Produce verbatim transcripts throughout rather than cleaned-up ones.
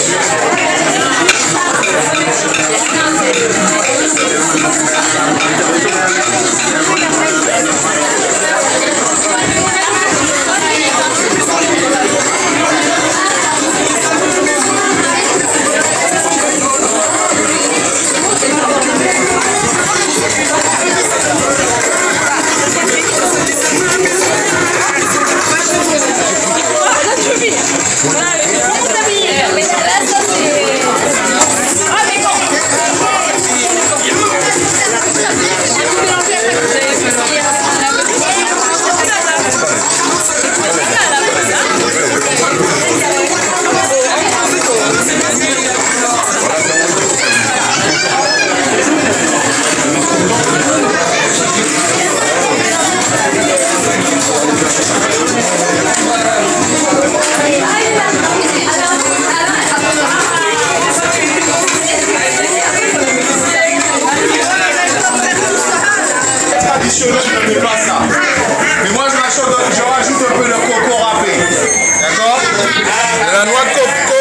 Je ne fais pas ça. Mais moi je rajoute, je rajoute un peu de coco râpé. D'accord? De la noix de coco.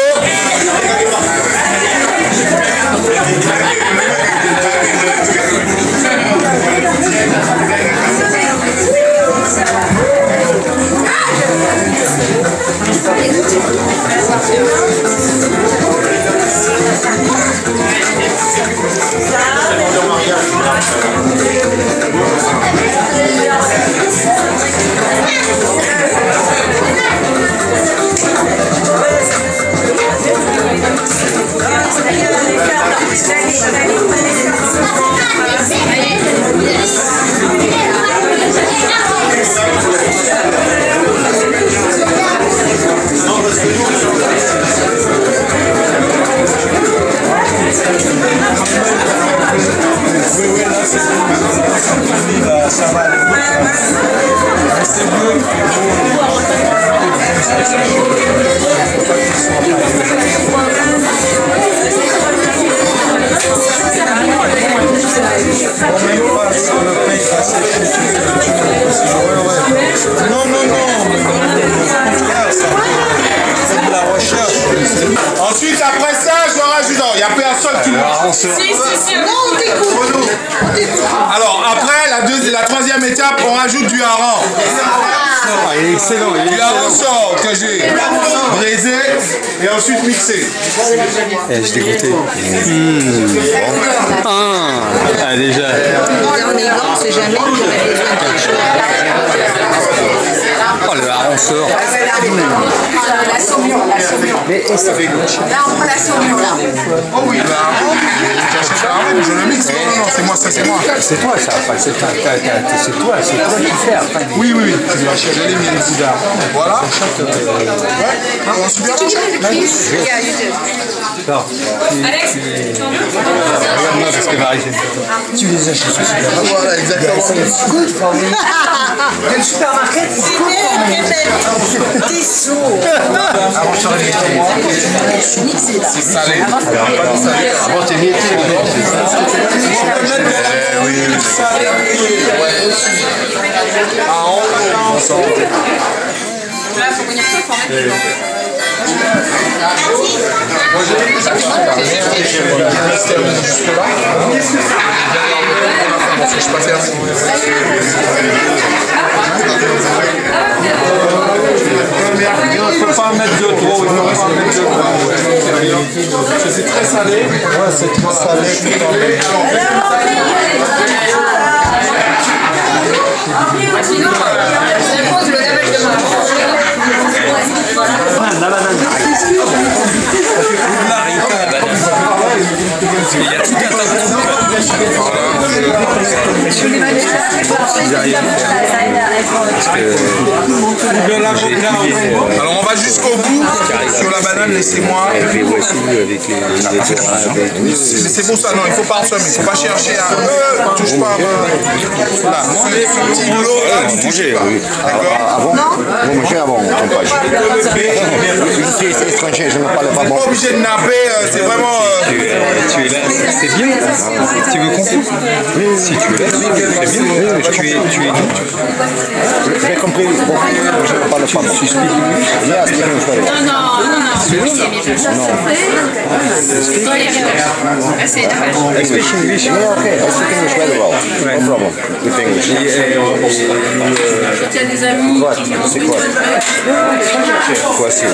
Ça va aller. C'est mieux. Non, non, non. C'est de la recherche. Ensuite, après ça, je rajoute. Il n'y a personne qui me. Si, si, si. Non, on t'écoute. Alors, après, la, deuxième, la troisième étape, on rajoute du hareng. Ah, il est excellent. Il est du hareng sort que j'ai braisé et ensuite mixé. Eh, je t'ai goûté. Mmh. Ah, ah, déjà. On est grand, c'est jamais qu'on avait besoin de quelque chose. Oh, le hareng sort. La saumon, la saumon. Mais ça fait goût. Là, on prend la saumon, là. Oh oui, le hareng, je le mixe. Non, non, non, c'est moi, ça, c'est moi. C'est toi, ça. C'est toi, c'est toi qui fais après. Oui, oui, oui. Je l'ai mis le coup d'art. Voilà. Ouais, on se bien. Non. Alex, regarde-moi parce que Marie, tu les achètes au supermarché. Voilà, exactement. C'est good for me. Le supermarché, c'est good for me. T'es sourd. C'est salé. Pas de salé. Avant, t'es mietté. Oui, oui. Salé. Ah, on sort. là, il faut venir tout pour mettre dedans. Je peux faire ça. Il ne faut pas mettre de trop. C'est très salé. Ouais, c'est très salé. Sinon, je pose le level de La banane. Il y a tout un tas de alors on va jusqu'au bout sur la banane, laissez-moi. Mais c'est pour ça, non, il ne faut pas en sommer, il ne faut pas chercher à. Euh, touche pas. Voilà, ce petit lot là, tu touches pas. D'accord? Avant, vous mangez avant, ton page. Je suis étranger, je ne parle pas bon. Pas obligé de napper, c'est vraiment. Tu es là, c'est bien. Tu veux comprendre? Si tu es là, c'est bien. Tu es tu es J'ai compris, bon, je ne parle pas bon. Tu expliques. Non, non, non, non. I speak English. Yeah, okay. I speak English very well. No problem with English. Quoi? C'est quoi? Quoi c'est?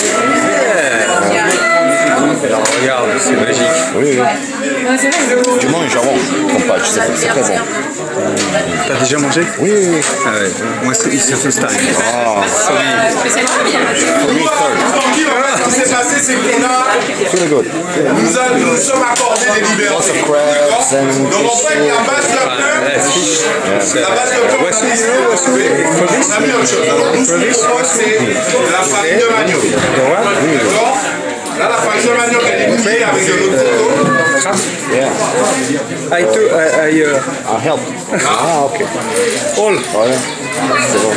Alors regarde, c'est magique. Oui, oui. Tu manges avant, compage, c'est très bon. T'as déjà mangé? Oui, oui, oui. Ah ouais. Moi, c'est the first time. Ah, Sorry. for me third. Ce qui s'est passé, c'est qu'on a. Feel good. Nous, a, nous sommes accordés des libertés. Lots of crabs and Donc en fait, la base de Ah, fish. la base de on a décidé de retrouver. On a mis autre chose. Alors nous, ce qu'on propose, c'est la farine de manioc. D'accord? Là, la farine de manioc, elle est mouillée avec de l'eau de coco. Yeah, I do, I, I, uh, I'll help. Ah, ok. all. Ouais, c'est bon.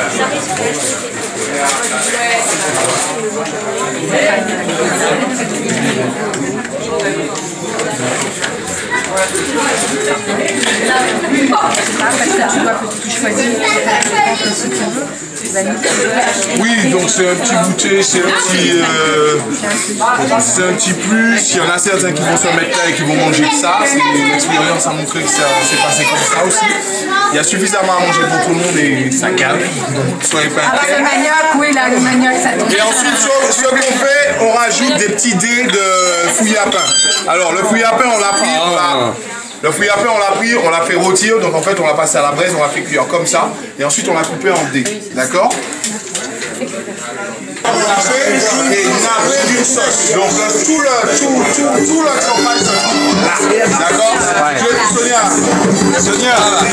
Oui, donc c'est un petit goûter, c'est un petit, euh, c'est un petit plus. Il y en a certains qui vont se mettre là et qui vont manger de ça. L'expérience a montré que ça s'est passé comme ça aussi. Il y a suffisamment à manger pour tout le monde et ça calme. Donc soyez pas Alors, c'est le inquiets. manioc, oui, là, le manioc, ça touche. Et ensuite, ce, ce qu'on fait, on rajoute des petits dés de fouille à pain. Alors, le fouille à pain, on l'a pris, on l'a... Le fouille à pain, on l'a pris, on l'a fait rôtir, donc en fait, on l'a passé à la braise, on l'a fait cuire comme ça, et ensuite, on l'a coupé en dés. D'accord? On l'a fait et nappé d'une sauce. Donc, euh, tout le, tout, tout, tout le campagne se trouve là. D'accord? Je vais Sonia. Sonia.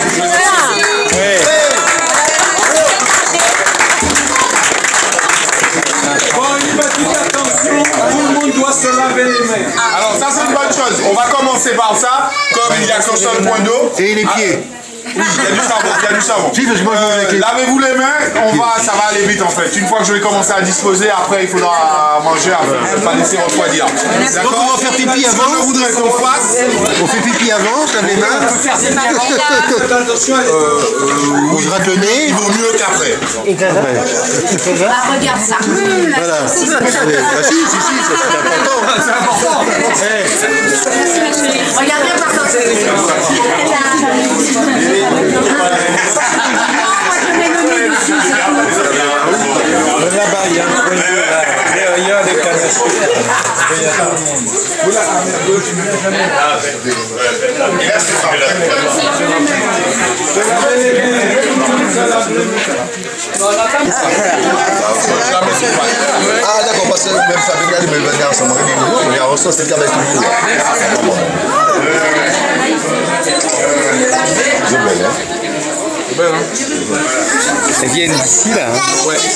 Bon, une petite attention, tout le monde doit se laver les mains. Alors, ça, c'est une bonne chose. On va commencer par ça, comme il n'y a qu'un seul point d'eau. Et les pieds. Oui, il y a du savon, il y a du savon. Si, parce que moi, je Euh, avec les- Lavez-vous les mains, on va, ça va aller vite en fait. Une fois que je vais commencer à disposer, après il faudra manger, après, pas laisser refroidir. Donc on va faire pipi Ce que avant. je voudrais qu'on fasse, On fait pipi avant, on se lave les mains. Attention, On se rate le nez. il vaut mieux qu'après. Ah, regarde ça. Voilà. Ah, si, si, si, c'est important. c'est important. Regarde bien par contre. Là-bas, il y a un point de vue, là. Derrière les canettes. Et là, c'est ça. Ah, d'accord, parce que même Fabien, il me venait ensemble. Il y a un ressort, c'est le cas avec tout le monde. C'est belle, hein? Elles viennent d'ici là. Hein. Ouais.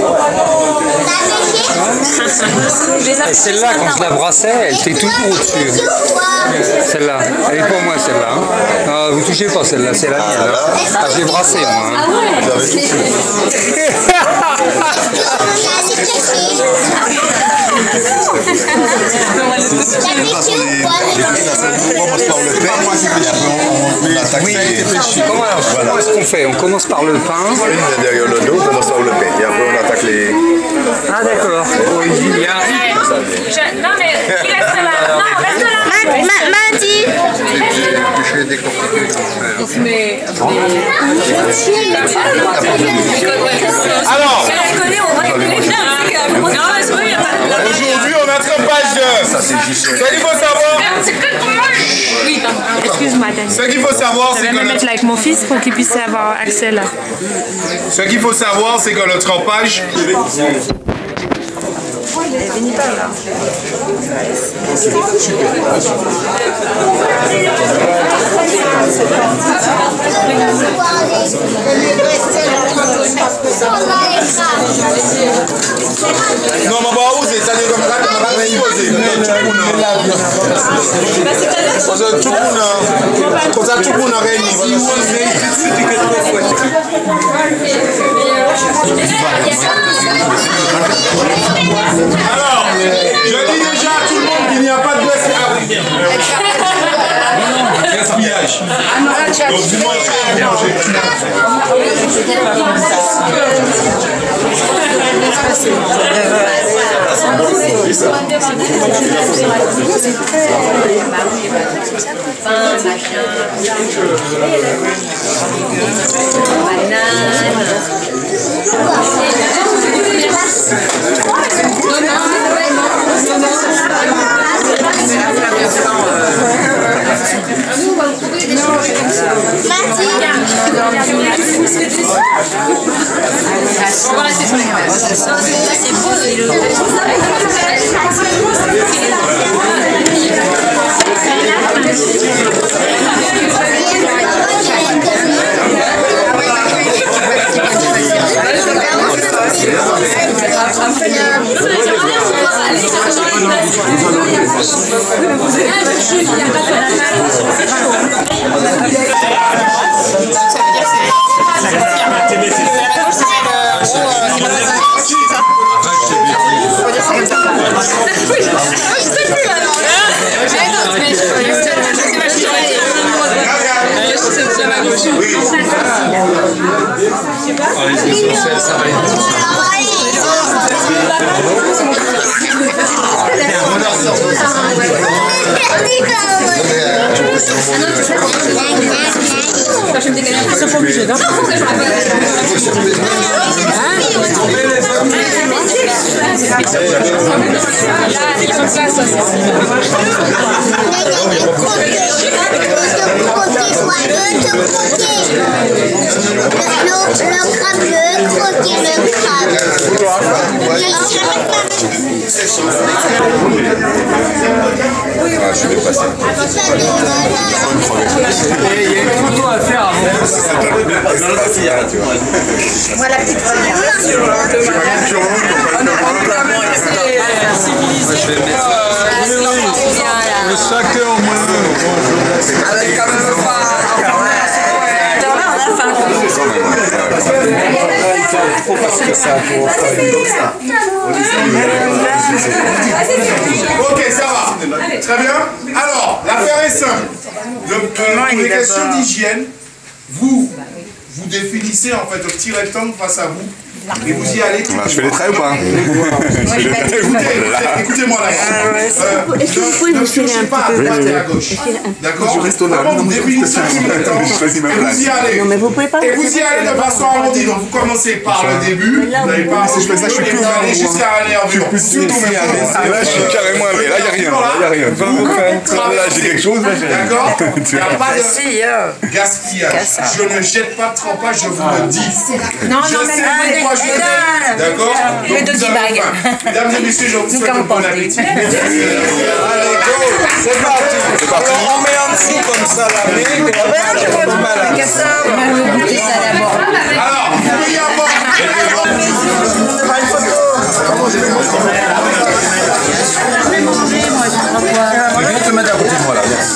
Et celle-là, quand je la brassais, elle était toujours au-dessus. Celle-là. Elle est pour moi celle-là. Hein. Ah, vous touchez pas celle-là, c'est la mienne. Hein. Ah, j'ai brassé moi. Hein. Comment, comment est-ce qu'on fait? On commence par le pain. Une derrière le dos, on commence par le pain. Et après, on attaque les. Ah d'accord. Oh, il y a... Je- Non, mais il reste là. Non, reste là. Madi. Éplucher, décortiquer. Alors, Je la connais, on va les connaître. Non, mais c'est vrai, il y a pas de... aujourd'hui, on a trempage de... Ça, c'est juste. Ce qu'il faut savoir, C'est que pour moi. Oui, pardon. Excuse-moi, Dani. ce qu'il faut savoir, Je c'est vais que me le- mettre là avec mon fils pour qu'il puisse avoir accès là. ce qu'il faut savoir, c'est que le trempage, non, ma bah, où c'est ça, c'est comme ça, on va disposer. Parce que tout le monde, comme ça, tout le monde a réuni. Alors, je dis déjà à tout le monde qu'il n'y a pas de gaspillage. Donc, vous mangez, vous mangez. On va rester sur les caméras. C'est beau, il Ils sont pas obligés, non? Le crabe bleu, croquer le crabe. Ah, je vais passer. Et il y a une photo à faire avant. Moi, la petite première. Je vais mettre Le chacun au moins. Avec quand même pas. Ok, ça va. Très bien. Alors, l'affaire est simple. Pour les questions d'hygiène, vous, vous définissez en fait un petit rectangle face à vous. Et vous y allez. Ah, je fais les traits ou pas? Écoutez-moi là. Est-ce que vous pouvez vous serrer un pas à droite et à gauche. D'accord? Je reste là. Vous définissez un petit rectangle. Je choisis ma Et place. vous y allez. Non, mais vous pouvez pas. Et vous y allez de façon arrondie. Donc vous commencez par le début. Vous n'avez pas Si je fais ça, je suis et plus vous au allez même jusqu'à la nervure. Et là, je suis carrément. Mais là, il n'y a rien. Là, il n'y a rien. Là, j'ai quelque chose. Là, j'ai rien. D'accord? Il n'y a pas de Si, euh. gaspillage. Je ne jette pas de trempage, je vous le dis. Non, Je non, mais sais non, pourquoi je le dis. D'accord? Le Donc, doggy vous avez bag. faim. Mesdames et messieurs, je vous souhaite un bon appétit. Allez, go. C'est parti. C'est parti. On met en dessous comme ça la brique. Et après, on va du malade. Qu'est-ce que ça? On va goûter ça d'abord. Alors, il y a bon. Viens te mettre à côté de moi là.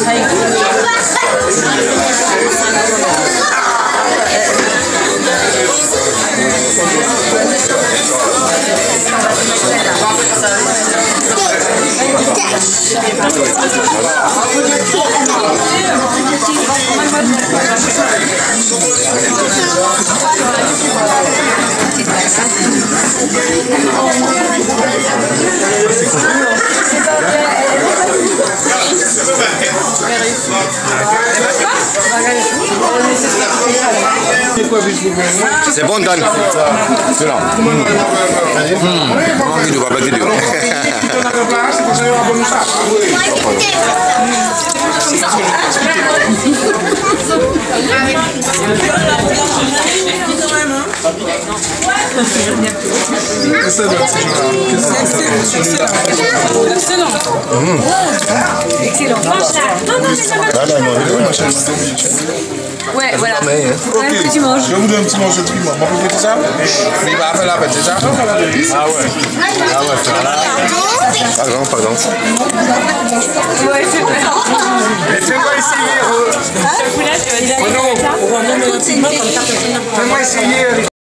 C'est bon, Dan. C'est là. Il ne va pas dire. Excellent. Ouais, voilà. Ok. Tu manges. Je vous donne un petit morceau de piment. Bon, vous faites ça? Mais il va faire la fête, c'est ça? Ah ouais. Ah ouais, c'est là. Pardon, pardon. Ouais, c'est vrai. Fais-moi essayer. Fais-moi essayer.